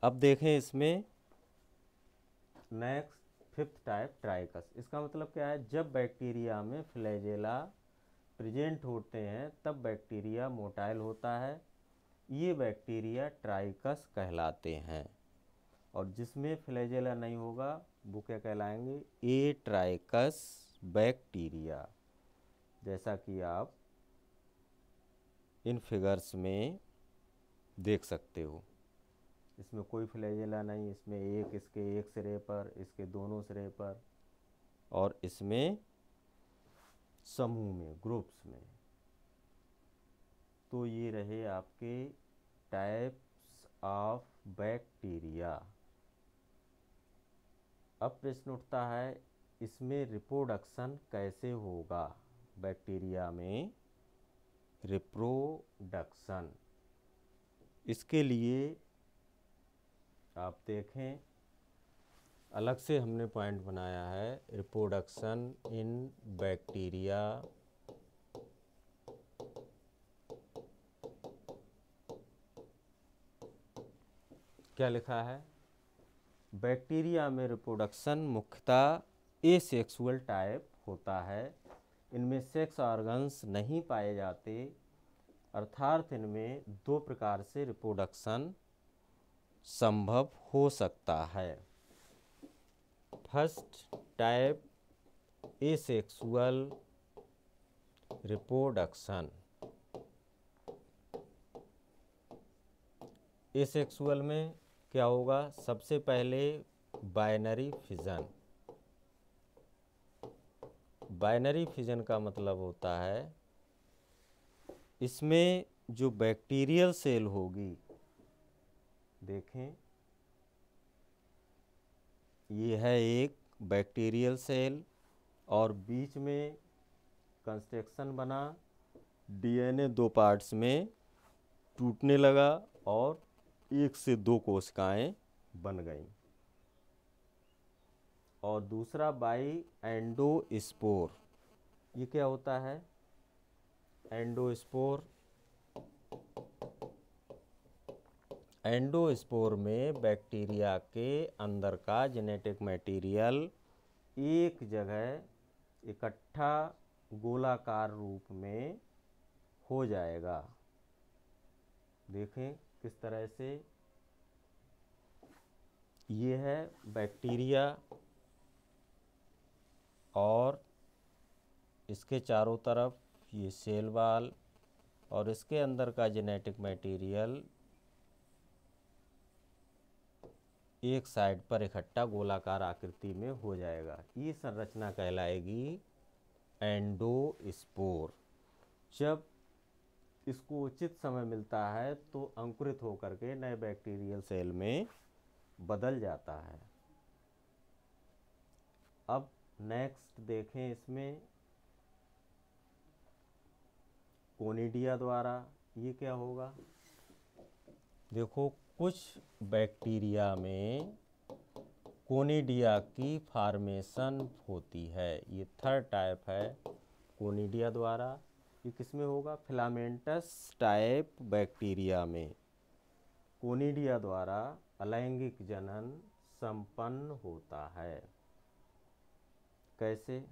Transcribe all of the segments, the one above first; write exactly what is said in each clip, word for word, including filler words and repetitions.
अब देखें इसमें नेक्स्ट फिफ्थ टाइप ट्राइकस। इसका मतलब क्या है, जब बैक्टीरिया में फ्लैजेला प्रेजेंट होते हैं तब बैक्टीरिया मोटाइल होता है। ये बैक्टीरिया ट्राइकस कहलाते हैं। और जिसमें फ्लैजेला नहीं होगा वो क्या कहलाएंगे, ए ट्राइकस बैक्टीरिया। जैसा कि आप इन फिगर्स में देख सकते हो, इसमें कोई फ्लैजेला नहीं, इसमें एक इसके एक सिरे पर, इसके दोनों सिरे पर, और इसमें समूह में, ग्रुप्स में। तो ये रहे आपके टाइप्स ऑफ बैक्टीरिया। अब प्रश्न उठता है, इसमें रिप्रोडक्शन कैसे होगा, बैक्टीरिया में रिप्रोडक्शन। इसके लिए आप देखें, अलग से हमने पॉइंट बनाया है, रिप्रोडक्शन इन बैक्टीरिया क्या लिखा है, बैक्टीरिया में रिप्रोडक्शन मुख्यतः एसेक्सुअल टाइप होता है। इनमें सेक्स ऑर्गन्स नहीं पाए जाते, अर्थात इनमें दो प्रकार से रिप्रोडक्शन संभव हो सकता है। First type asexual reproduction. Asexual में क्या होगा, सबसे पहले बाइनरी फिजन। बाइनरी फिजन का मतलब होता है, इसमें जो बैक्टीरियल सेल होगी, देखें ये है एक बैक्टीरियल सेल और बीच में कंस्ट्रक्शन बना, डीएनए दो पार्ट्स में टूटने लगा और एक से दो कोशिकाएं बन गईं। और दूसरा बाई एंडोस्पोर। ये क्या होता है, एंडोस्पोर। एंडोस्पोर में बैक्टीरिया के अंदर का जेनेटिक मटेरियल एक जगह इकट्ठा गोलाकार रूप में हो जाएगा। देखें किस तरह से, ये है बैक्टीरिया और इसके चारों तरफ ये सेल वॉल और इसके अंदर का जेनेटिक मटेरियल एक साइड पर इकट्ठा गोलाकार आकृति में हो जाएगा। ये संरचना कहलाएगी एंडोस्पोर। जब इसको उचित समय मिलता है तो अंकुरित होकर के नए बैक्टीरियल सेल में बदल जाता है। अब नेक्स्ट देखें, इसमें कोनिडिया द्वारा ये क्या होगा, देखो कुछ बैक्टीरिया में कोनिडिया की फॉर्मेशन होती है। ये थर्ड टाइप है कोनिडिया द्वारा। ये किसमें होगा, फिलामेंटस टाइप बैक्टीरिया में कोनिडिया द्वारा अलैंगिक जनन संपन्न होता है। कैसे,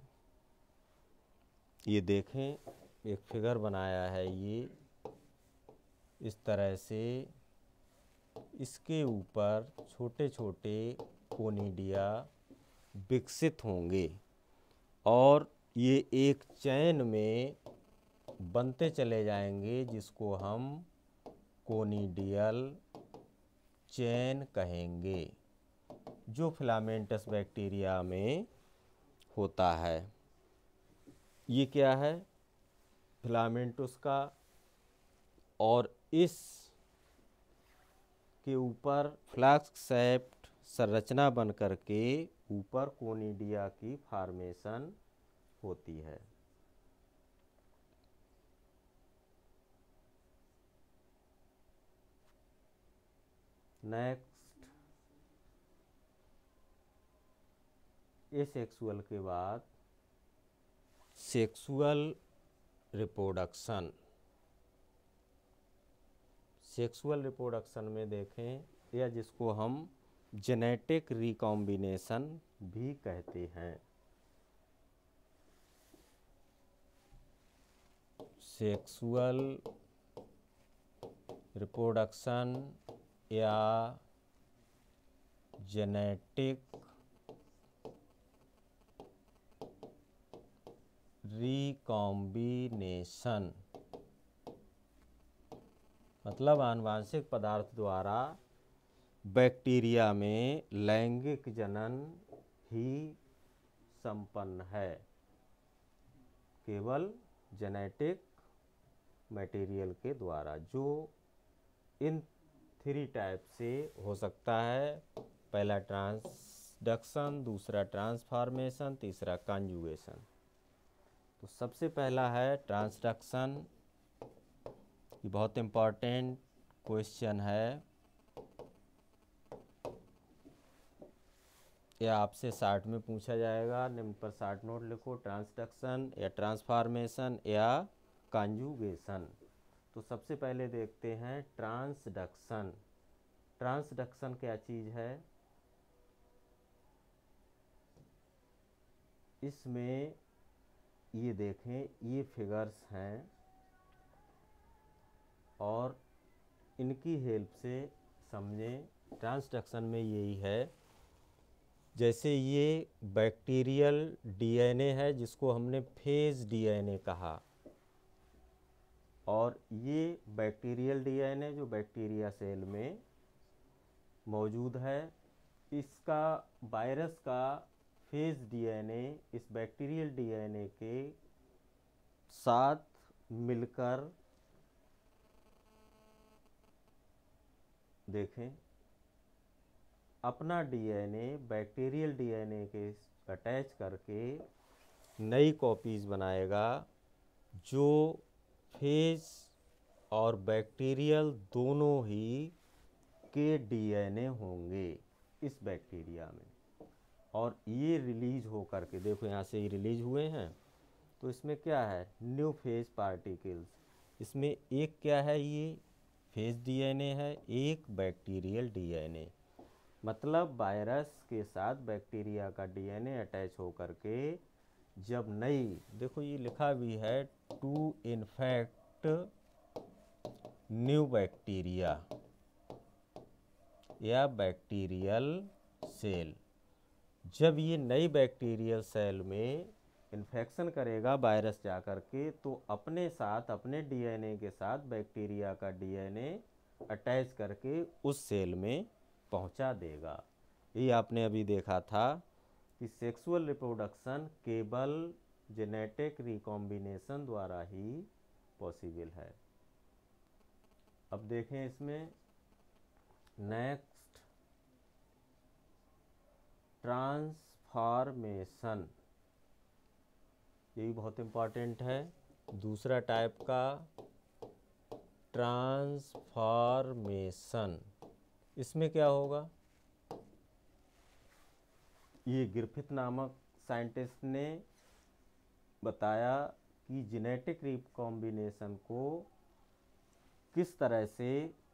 ये देखें एक फिगर बनाया है, ये इस तरह से इसके ऊपर छोटे छोटे कोनिडिया विकसित होंगे और ये एक चैन में बनते चले जाएंगे, जिसको हम कोनिडियल चैन कहेंगे, जो फिलामेंटस बैक्टीरिया में होता है। ये क्या है, फिलामेंटस का, और इस के ऊपर फ्लास्क शेप्ड संरचना बन करके ऊपर कोनिडिया की फॉर्मेशन होती है। नेक्स्ट, एसेक्सुअल के बाद सेक्सुअल रिप्रोडक्शन। सेक्सुअल रिप्रोडक्शन में देखें या जिसको हम जेनेटिक रिकॉम्बिनेशन भी कहते हैं। सेक्सुअल रिप्रोडक्शन या जेनेटिक रिकॉम्बिनेशन मतलब आनुवांशिक पदार्थ द्वारा बैक्टीरिया में लैंगिक जनन ही संपन्न है, केवल जेनेटिक मटेरियल के द्वारा, जो इन थ्री टाइप से हो सकता है। पहला ट्रांसडक्शन, दूसरा ट्रांसफॉर्मेशन, तीसरा कॉन्जुगेशन। तो सबसे पहला है ट्रांसडक्शन। ये बहुत इम्पॉर्टेंट क्वेश्चन है, या आपसे शार्ट में पूछा जाएगा। निम्न पर शार्ट नोट लिखो, ट्रांसडक्शन या ट्रांसफॉर्मेशन या कॉन्जुगेशन। तो सबसे पहले देखते हैं ट्रांसडक्शन। ट्रांसडक्शन क्या चीज़ है? इसमें ये देखें, ये फिगर्स हैं और इनकी हेल्प से समझें। ट्रांसडक्शन में यही है, जैसे ये बैक्टीरियल डीएनए है जिसको हमने फेज डीएनए कहा, और ये बैक्टीरियल डीएनए जो बैक्टीरिया सेल में मौजूद है, इसका वायरस का फेज डीएनए इस बैक्टीरियल डीएनए के साथ मिलकर देखें अपना डीएनए बैक्टीरियल डीएनए के अटैच करके नई कॉपीज बनाएगा, जो फेज और बैक्टीरियल दोनों ही के डीएनए होंगे इस बैक्टीरिया में। और ये रिलीज हो करके, देखो यहाँ से ये रिलीज हुए हैं, तो इसमें क्या है? New phage particles. इसमें एक क्या है? ये फेज डीएनए है, एक बैक्टीरियल डीएनए। मतलब वायरस के साथ बैक्टीरिया का डीएनए अटैच हो करके जब नई, देखो ये लिखा भी है, टू इन्फेक्ट न्यू बैक्टीरिया या बैक्टीरियल सेल। जब ये नई बैक्टीरियल सेल में इन्फेक्शन करेगा वायरस जा कर के, तो अपने साथ अपने डीएनए के साथ बैक्टीरिया का डीएनए अटैच करके उस सेल में पहुंचा देगा। ये आपने अभी देखा था कि सेक्सुअल रिप्रोडक्शन केवल जेनेटिक रिकॉम्बिनेशन द्वारा ही पॉसिबल है। अब देखें इसमें नेक्स्ट ट्रांसफॉर्मेशन, ये भी बहुत इम्पॉर्टेंट है। दूसरा टाइप का ट्रांसफॉर्मेशन, इसमें क्या होगा? ये ग्रिफिथ नामक साइंटिस्ट ने बताया कि जेनेटिक रिकॉम्बिनेशन को किस तरह से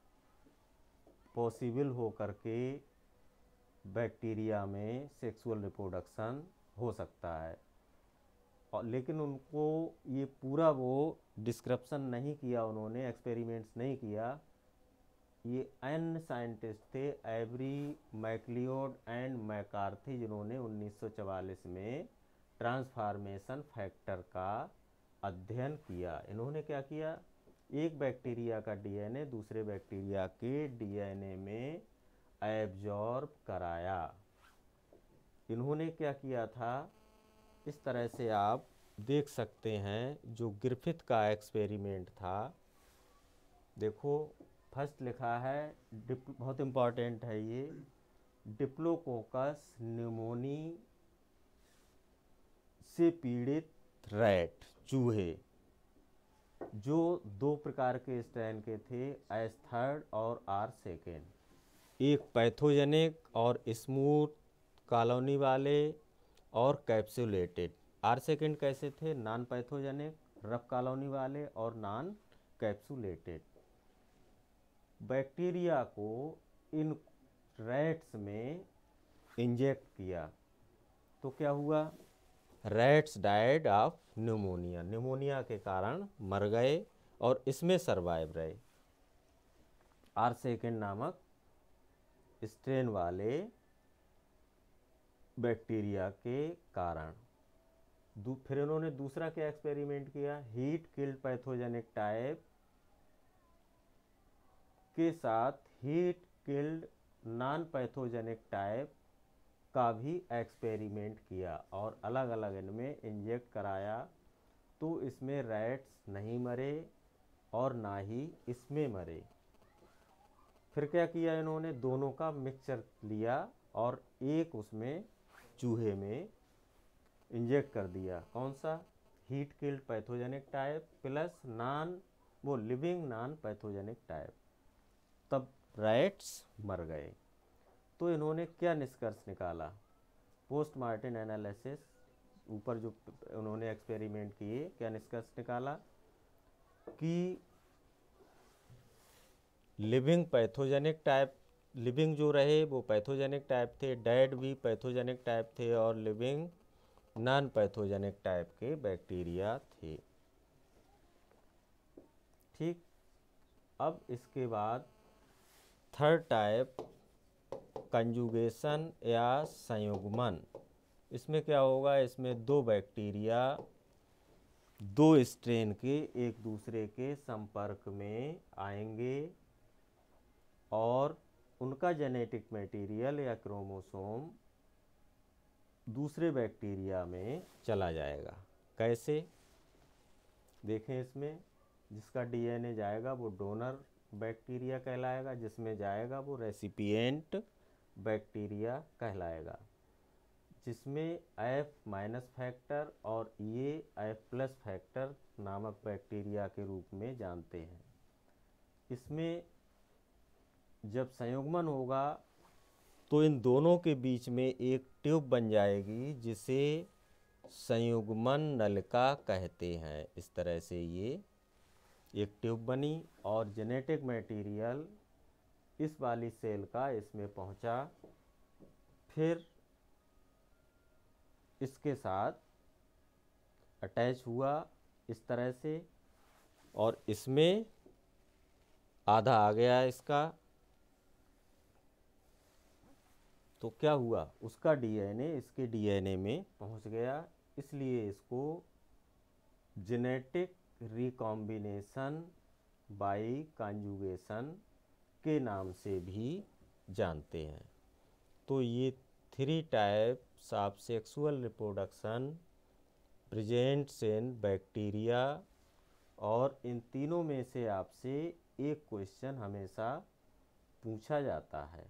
पॉसिबल हो करके बैक्टीरिया में सेक्सुअल रिप्रोडक्शन हो सकता है। और लेकिन उनको ये पूरा वो डिस्क्रिप्शन नहीं किया, उन्होंने एक्सपेरिमेंट्स नहीं किया। ये एन साइंटिस्ट थे, एवरी, मैक्लियोड एंड मैकार्थी, जिन्होंने उन्नीस सौ चवालीस में ट्रांसफॉर्मेशन फैक्टर का अध्ययन किया। इन्होंने क्या किया? एक बैक्टीरिया का डीएनए दूसरे बैक्टीरिया के डीएनए में एब्जॉर्ब कराया। इन्होंने क्या किया था? इस तरह से आप देख सकते हैं, जो ग्रिफिथ का एक्सपेरिमेंट था। देखो फर्स्ट लिखा है, बहुत इम्पॉर्टेंट है ये, डिप्लोकोकस न्यूमोनी से पीड़ित रैट, चूहे, जो दो प्रकार के स्ट्रेन के थे, एस थर्ड और आर सेकेंड। एक पैथोजेनिक और स्मूथ कॉलोनी वाले और कैप्सुलेटेड। आर सेकेंड कैसे थे? नॉन पैथोजेनिक, रफ कॉलोनी वाले और नॉन कैप्सुलेटेड। बैक्टीरिया को इन रैट्स में इंजेक्ट किया तो क्या हुआ, rats died of pneumonia, pneumonia के कारण मर गए और इसमें सरवाइव रहे। आर सेकेंड नामक स्ट्रेन वाले बैक्टीरिया के कारण। फिर इन्होंने दूसरा क्या एक्सपेरिमेंट किया, हीट किल्ड पैथोजेनिक टाइप के साथ heat killed non pathogenic type का भी एक्सपेरिमेंट किया और अलग अलग इनमें इंजेक्ट कराया तो इसमें रैट्स नहीं मरे और ना ही इसमें मरे। फिर क्या किया इन्होंने, दोनों का मिक्सचर लिया और एक उसमें चूहे में इंजेक्ट कर दिया, कौन सा, heat killed pathogenic type plus non वो लिविंग नॉन पैथोजेनिक टाइप, तब रैट्स मर गए। तो इन्होंने क्या निष्कर्ष निकाला, पोस्टमार्टम एनालिसिस, ऊपर जो उन्होंने एक्सपेरिमेंट किए क्या निष्कर्ष निकाला कि लिविंग पैथोजेनिक टाइप, लिविंग जो रहे वो पैथोजेनिक टाइप थे, डेड भी पैथोजेनिक टाइप थे और लिविंग नॉन पैथोजेनिक टाइप के बैक्टीरिया थे। ठीक, अब इसके बाद थर्ड टाइप कंजुगेशन या संयुग्मन। इसमें क्या होगा, इसमें दो बैक्टीरिया दो स्ट्रेन के एक दूसरे के संपर्क में आएंगे और उनका जेनेटिक मटेरियल या क्रोमोसोम दूसरे बैक्टीरिया में चला जाएगा। कैसे, देखें, इसमें जिसका डीएनए जाएगा वो डोनर बैक्टीरिया कहलाएगा, जिसमें जाएगा वो रेसिपिएंट बैक्टीरिया कहलाएगा, जिसमें एफ माइनस फैक्टर और ये एफ प्लस फैक्टर नामक बैक्टीरिया के रूप में जानते हैं। इसमें जब संयुग्मन होगा तो इन दोनों के बीच में एक ट्यूब बन जाएगी जिसे संयुग्मन नलिका कहते हैं। इस तरह से ये एक ट्यूब बनी और जेनेटिक मटेरियल इस वाली सेल का इसमें पहुंचा, फिर इसके साथ अटैच हुआ इस तरह से और इसमें आधा आ गया इसका, तो क्या हुआ, उसका डीएनए इसके डीएनए में पहुंच गया, इसलिए इसको जेनेटिक रिकॉम्बिनेशन बाय कॉन्जुगेशन के नाम से भी जानते हैं। तो ये three types of sexual reproduction presents in bacteria, और इन तीनों में से आपसे एक क्वेश्चन हमेशा पूछा जाता है।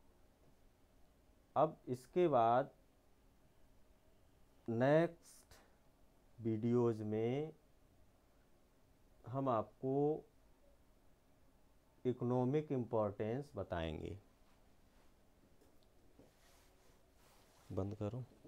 अब इसके बाद नेक्स्ट वीडियोज़ में हम आपको इकोनॉमिक इम्पोर्टेंस बताएंगे। बंद करो।